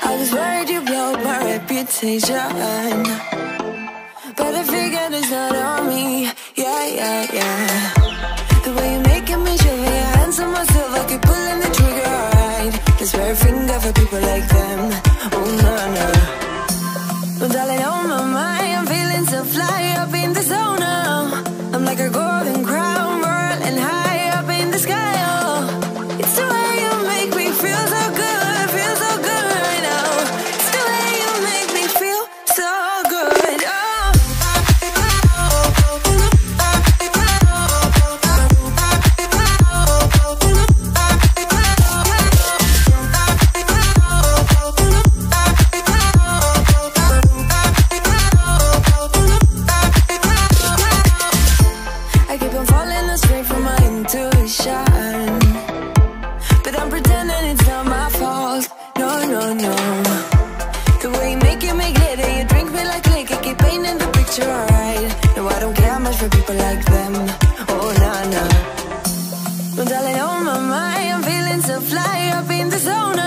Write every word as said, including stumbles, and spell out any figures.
I was worried you blowed my reputation, but I figured it's not on me. Yeah, yeah, yeah. The way you're making me shiver, your hands on myself, I keep pulling the trigger, alright. This very finger for people like them. Oh, no, no. Well, darling, on my mind, I'm feeling so fly up in the zone now. I'm like a golden crown, whirling high up in the sky, oh. It's the way you make me feel so good, feel so good right now. It's the way you make me feel so good, oh. I keep on falling astray from my intuition, but I'm pretending it's not my fault. No, no, no. The way you make it, make glitter, you drink me like liquor, keep painting the picture, alright. No, I don't care much for people like them. Oh, nah, nah. Well, darling, on my mind, I'm feeling so fly up in the zone.